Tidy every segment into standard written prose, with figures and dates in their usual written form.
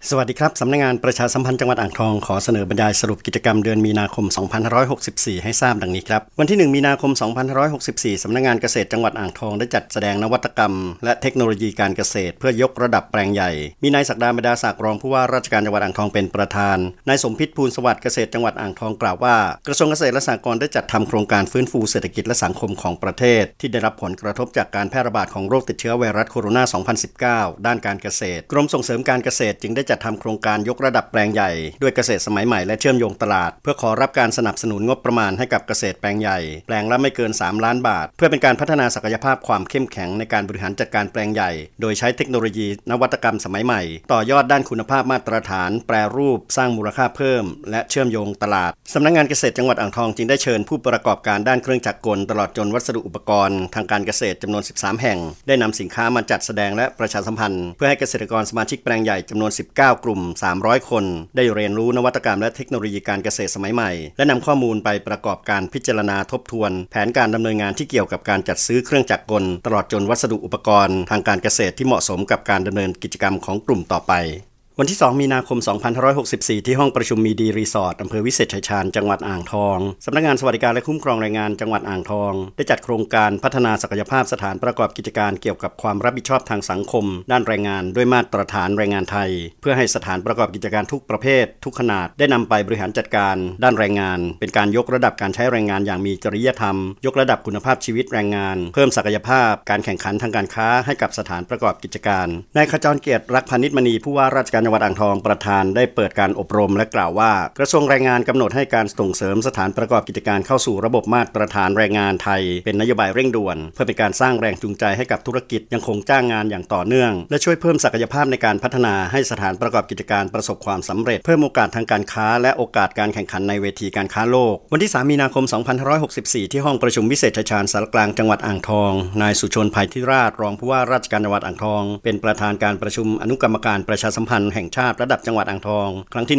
สวัสดีครับสำนักงานประชาสัมพันธ์จังหวัดอ่างทองขอเสนอบรรยายสรุปกิจกรรมเดือนมีนาคม 2564 ให้ทราบดังนี้ครับวันที่ 1 มีนาคม 2564 สำนักงานเกษตรจังหวัดอ่างทองได้จัดแสดงนวัตกรรมและเทคโนโลยีการเกษตรเพื่อยกระดับแปลงใหญ่มีนายศักดา บรรดาศักดิ์รองผู้ว่าราชการจังหวัดอ่างทองเป็นประธานนายสมพิษภูลสวัสดิ์เกษตรจังหวัดอ่างทองกล่าวว่ากระทรวงเกษตรและสหกรณ์ได้จัดทำโครงการฟื้นฟูเศรษฐกิจและสังคมของประเทศที่ได้รับผลกระทบจากการแพร่ระบาดของโรคติดเชื้อไวรัสโคโรนา 2019 ด้านการเกษตรกรมส่งเสริมการเกษตรจึงได้จัดทำโครงการยกระดับแปลงใหญ่ด้วยเกษตรสมัยใหม่และเชื่อมโยงตลาดเพื่อขอรับการสนับสนุนงบประมาณให้กับเกษตรแปลงใหญ่แปลงละไม่เกิน3 ล้านบาทเพื่อเป็นการพัฒนาศักยภาพความเข้มแข็งในการบริหารจัดการแปลงใหญ่โดยใช้เทคโนโลยีนวัตกรรมสมัยใหม่ต่อยอดด้านคุณภาพมาตรฐานแปรรูปสร้างมูลค่าเพิ่มและเชื่อมโยงตลาดสำนักงานเกษตรจังหวัดอ่างทองจึงได้เชิญผู้ประกอบการด้านเครื่องจักรกลตลอดจนวัสดุอุปกรณ์ทางการเกษตรจำนวน13แห่งได้นำสินค้ามาจัดแสดงและประชาสัมพันธ์เพื่อให้เกษตรกรสมาชิกแปลงใหญ่จำนวน19กลุ่ม300คนได้เรียนรู้นวัตกรรมและเทคโนโลยีการเกษตรสมัยใหม่และนำข้อมูลไปประกอบการพิจารณาทบทวนแผนการดำเนินงานที่เกี่ยวกับการจัดซื้อเครื่องจักรกลตลอดจนวัสดุอุปกรณ์ทางการเกษตรที่เหมาะสมกับการดำเนินกิจกรรมของกลุ่มต่อไปวันที่ 2 มีนาคม 2564 ที่ห้องประชุมมีดีรีสอร์ทอำเภอวิเศษชัยชาญจังหวัดอ่างทองสำนักงานสวัสดิการและคุ้มครองแรงงานจังหวัดอ่างทองได้จัดโครงการพัฒนาศักยภาพสถานประกอบกิจการเกี่ยวกับความรับผิดชอบทางสังคมด้านแรงงานด้วยมาตรฐานแรงงานไทยเพื่อให้สถานประกอบกิจการทุกประเภททุกขนาดได้นำไปบริหารจัดการด้านแรงงานเป็นการยกระดับการใช้แรงงานอย่างมีจริยธรรมยกระดับคุณภาพชีวิตแรงงานเพิ่มศักยภาพการแข่งขันทางการค้าให้กับสถานประกอบกิจการนายขจรเกียรติรักพานิชมณีผู้ว่าราชการจังหวัดอ่างทองประธานได้เปิดการอบรมและกล่าวว่ากระทรวงแรงงานกำหนดให้การส่งเสริมสถานประกอบกิจการเข้าสู่ระบบมาตรฐานแรงงานไทยเป็นนโยบายเร่งด่วนเพื่อเป็นการสร้างแรงจูงใจให้กับธุรกิจยังคงจ้างงานอย่างต่อเนื่องและช่วยเพิ่มศักยภาพในการพัฒนาให้สถานประกอบกิจการประสบความสำเร็จเพิ่มโอกาสทางการค้าและโอกาสการแข่งขันในเวทีการค้าโลกวันที่ 3 มีนาคม 2564 ที่ห้องประชุมวิเศษชัยชาญสารกลางจังหวัดอ่างทองนายสุชน ภัยธิราชรองผู้ว่าราชการจังหวัดอ่างทองเป็นประธานการประชุมอนุกรรมการประชาสัมพันธ์แห่งชาติระดับจังหวัดอ่างทองครั้งที่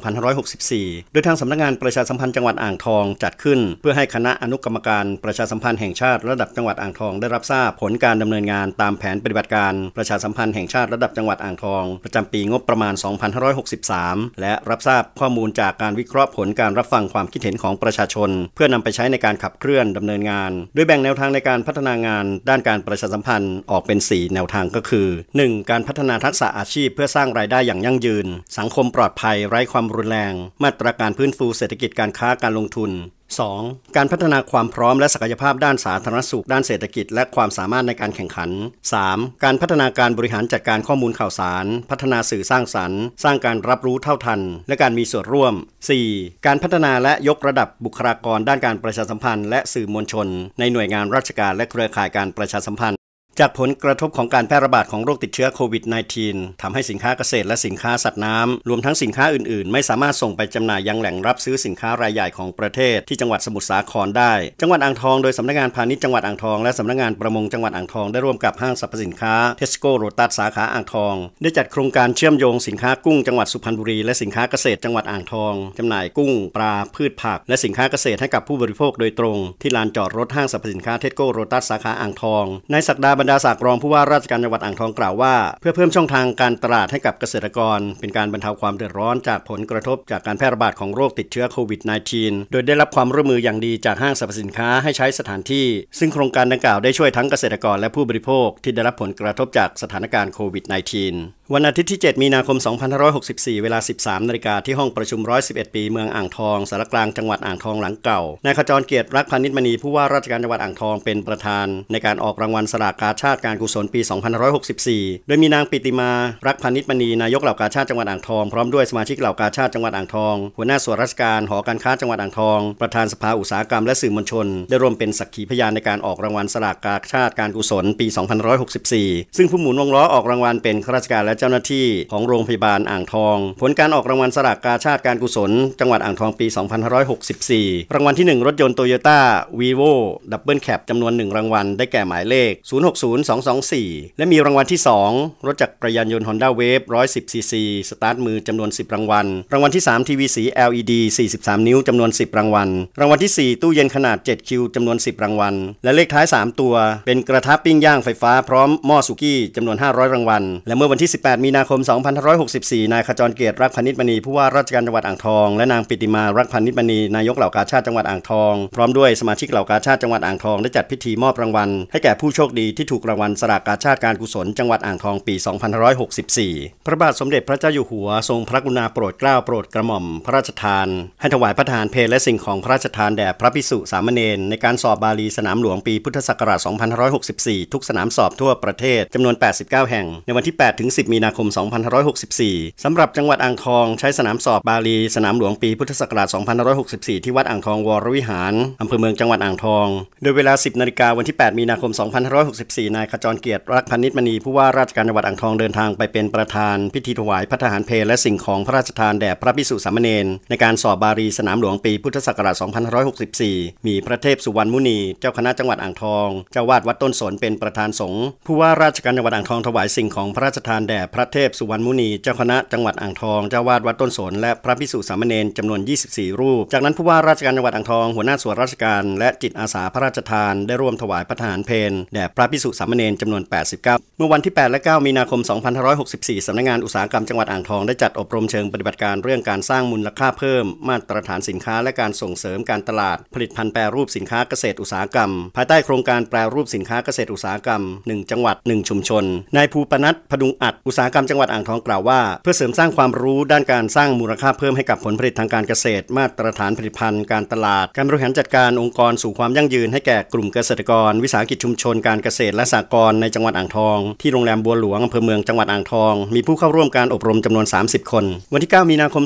1/2564 โดยทางสำนักงานประชาสัมพันธ์จังหวัดอ่างทองจัดขึ้นเพื่อให้คณะอนุกรรมการประชาสัมพันธ์แห่งชาติระดับจังหวัดอ่างทองได้รับทราบผลการดำเนินงานตามแผนปฏิบัติการประชาสัมพันธ์แห่งชาติระดับจังหวัดอ่างทองประจำปีงบประมาณ 2563 และรับทราบข้อมูลจากการวิเคราะห์ผลการรับฟังความคิดเห็นของประชาชนเพื่อนำไปใช้ในการขับเคลื่อนดำเนินงานโดยแบ่งแนวทางในการพัฒนางานด้านการประชาสัมพันธ์ออกเป็น 4 แนวทางก็คือ 1. การพัฒนาทักษะอาชีพเพื่อสร้างรายได้อย่างยั่งยืนสังคมปลอดภัยไร้ความรุนแรงมาตรการฟื้นฟูเศรษฐกิจการค้าการลงทุน 2. การพัฒนาความพร้อมและศักยภาพด้านสาธารณสุขด้านเศรษฐกิจและความสามารถในการแข่งขัน 3. การพัฒนาการบริหารจัดการข้อมูลข่าวสารพัฒนาสื่อสร้างสรรค์สร้างการรับรู้เท่าทันและการมีส่วนร่วม 4. การพัฒนาและยกระดับบุคลากรด้านการประชาสัมพันธ์และสื่อมวลชนในหน่วยงานราชการและเครือข่ายการประชาสัมพันธ์จากผลกระทบของการแพร่ระบาดของโรคติดเชื้อโควิด -19 ทำให้สินค้าเกษตรและสินค้าสัตว์น้ำรวมทั้งสินค้าอื่นๆไม่สามารถส่งไปจำหน่ายยังแหล่งรับซื้อสินค้ารายใหญ่ของประเทศที่จังหวัดสมุทรสาครได้จังหวัดอ่างทองโดยสำนักงานพาณิชย์จังหวัดอ่างทองและสำนักงานประมงจังหวัดอ่างทองได้ร่วมกับห้างสรรพสินค้าเทสโก้โรตัสสาขาอ่างทองได้จัดโครงการเชื่อมโยงสินค้ากุ้งจังหวัดสุพรรณบุรีและสินค้าเกษตรจังหวัดอ่างทองจำหน่ายกุ้งปลาพืชผักและสินค้าเกษตรให้กับผู้บริโภคโดยตรงที่ลานจอดรถห้างสรรพสินค้าเทสโก้โรตัสสาขาอ่างทองนายศักดา บรรดาศักดิ์รองผู้ว่าราชการจังหวัดอ่างทองกล่าวว่าเพื่อเพิ่มช่องทางการตลาดให้กับเกษตรกรเป็นการบรรเทาความเดือดร้อนจากผลกระทบจากการแพร่ระบาดของโรคติดเชื้อโควิด -19 โดยได้รับความร่วมมืออย่างดีจากห้างสรรพสินค้าให้ใช้สถานที่ซึ่งโครงการดังกล่าวได้ช่วยทั้งเกษตรกรและผู้บริโภคที่ได้รับผลกระทบจากสถานการณ์โควิด -19 วันอาทิตย์ที่ 7 มีนาคม 2564 เวลา 13 นาฬิกาที่ห้องประชุม111 ปีเมืองอ่างทองสารกลางจังหวัดอ่างทองหลังเก่านายขจรเกียรติรักพานิชมณีผู้ว่าราชการจังหวัดอ่างทองเป็นประธานในการออกรางวัลสลากกาชาดการกุศลปี 2564 โดยมีนางปิติมารักพานิชมณีนายกเหล่ากาชาดจังหวัดอ่างทองพร้อมด้วยสมาชิกเหล่ากาชาดจังหวัดอ่างทองหัวหน้าส่วนราชการหอการค้าจังหวัดอ่างทองประธานสภาอุตสาหกรรมและสื่อมวลชนได้ร่วมเป็นสักขีพยานในการออกรางวัลสลากกาชาดการกุศลปี 2564 ซึ่งผู้หมุนวงล้อออกรางวัลเป็นข้าราชการและเจ้าหน้าที่ของโรงพยาบาลอ่างทองผลการออกรางวัลสลากกาชาดการกุศลจังหวัดอ่างทองปี 2564 รางวัลที่ 1 รถยนต์โตโยต้าวีโว่ดับเบิลแคปจำนวน1รางวัลได้แก่หมายเลข060224และมีรางวัลที่ 2 รถจักรยานยนต์ Honda Wave 110 cc สตาร์ทมือจำนวน10รางวัลรางวัลที่ 3 ทีวีสี LED 43 นิ้วจำนวน10รางวัลรางวัลที่ 4 ตู้เย็นขนาด7คิวจำนวน10รางวัลและเลขท้าย3ตัวเป็นกระทะปิ้งย่างไฟฟ้าพร้อมหม้อสุกี้จำนวน500รางวัลและเมื่อวันที่ 18 มีนาคม 2564 นายขจรเกียรติรักพนิชมณีผู้ว่าราชการจังหวัดอ่างทองและนางปิติมารักพนิชมณีนายกเหล่ากาชาดจังหวัดอ่างทองพร้อมด้วยสมาชิกเหล่ากาชาดจังหวัดอ่างทองได้จัดพิธีมอบรางวัลให้แก่ผู้โชคดีที่ถูกรางวัลสลากกาชาดการกุศลจังหวัดอ่างทองปี 2564 พระบาทสมเด็จพระเจ้าอยู่หัวทรงพระกรุณาโปรดเกล้าโปรดกระหม่อมพระราชทานให้ถวายพระทหารเพลและสิ่งของพระราชทานแด่พระภิกษุสามเณรในการสอบบาลีสนามหลวงปีพุทธศักราช 2564 ทุกสนามสอบทั่วประเทศจำนวน 89 แห่งในวันที่ 8 ถึง 10 มีนาคม 2564 สำหรับจังหวัดอ่างทองใช้สนามสอบบาลีสนามหลวงปีพุทธศักราช 2564 ที่วัดอ่างทองวรวิหารอำเภอเมืองจังหวัดอ่างทองโดยเวลา 10 นาฬิกาวันที่ 8 มีนาคม 2564 นายขจรเกียรติรักพนิชมณีผู้ว่าราชการจังหวัดอ่างทองเดินทางไปเป็นประธานพิธีถวายพระทหารเพลและสิ่งของพระราชทานแด่พระภิกษุสามเณรในการสอบบาลีสนามหลวงปีพุทธศักราช 2564 มีพระเทพสุวรรณมุนีเจ้าคณะจังหวัดอ่างทองเจ้าวาดวัดต้นสนเป็นประธานสงฆ์ผู้ว่าราชการจังหวัดอ่างทองถวายสิ่งของพระราชทานแด่พระเทพสุวรรณมุนีเจ้าคณะจังหวัดอ่างทองเจ้าวาดวัดต้นสนและพระภิกษุสามเณรจำนวน 24 รูปจากนั้นผู้ว่าราชการจังหวัดอ่างทองหัวหน้าส่วนราชการและจิตอาสาพระราชทานได้ร่วมถวายพระทหารเพลแด่พระภิกษุสามเณรจำนวน 89 เมื่อวันที่ 8 และ 9 มีนาคม 2564 สำนักงานอุตสาหกรรมจังหวัดอ่างทองได้จัดอบรมเชิงปฏิบัติการเรื่องการสร้างมูลค่าเพิ่มมาตรฐานสินค้าและการส่งเสริมการตลาดผลิตภัณฑ์แปรรูปสินค้าเกษตรอุตสาหกรรมภายใต้โครงการแปรรูปสินค้าเกษตรอุตสาหกรรม1จังหวัด1ชุมชนนายภูปนัสพดุงอัดอุตสาหกรรมจังหวัดอ่างทองกล่าวว่าเพื่อเสริมสร้างความรู้ด้านการสร้างมูลค่าเพิ่มให้กับผลผลิตทางการเกษตรมาตรฐานผลิตภัณฑ์การตลาดการบริหารจัดการองค์กรสู่ความยั่งยืนให้แก่กลุ่มเกษตรกรวิสาหกิจชุมชนการเกษตรและสหกรณ์ในจังหวัดอ่างทองที่โรงแรมบัวหลวงอำเภอเมืองจังหวัดอ่างทองมีผู้เข้าร่วมการอบรมจำนวน 30 คนวันที่ 9 มีนาคม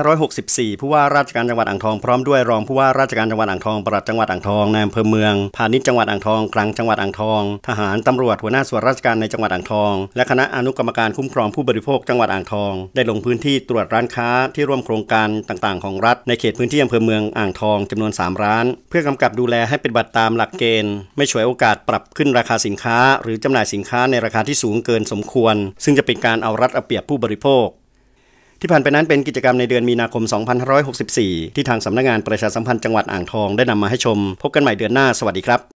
2564 ผู้ว่าราชการจังหวัดอ่างทองพร้อมด้วยรองผู้ว่าราชการจังหวัดอ่างทองปลัดจังหวัดอ่างทองนายอำเภอเมืองพาณิชย์จังหวัดอ่างทองคลังจังหวัดอ่างทองทหารตำรวจหัวหน้าส่วนราชการในจังหวัดอ่างทองและคณะอนุกรรมการคุ้มครองผู้บริโภคจังหวัดอ่างทองได้ลงพื้นที่ตรวจร้านค้าที่ร่วมโครงการต่างๆของรัฐในเขตพื้นที่อำเภอเมืองอ่างทองจำนวน 3 ร้านเพื่อกำกับดูแลให้ปฏิบัติตามหลักเกณฑ์ไม่ฉวยโอกาสปรับขึ้นราคาสินค้าหรือจำหน่ายสินค้าในราคาที่สูงเกินสมควรซึ่งจะเป็นการเอารัดเอาเปรียบผู้บริโภคที่ผ่านไปนั้นเป็นกิจกรรมในเดือนมีนาคม 2564 ที่ทางสำนักงานประชาสัมพันธ์จังหวัดอ่างทองได้นำมาให้ชมพบกันใหม่เดือนหน้าสวัสดีครับ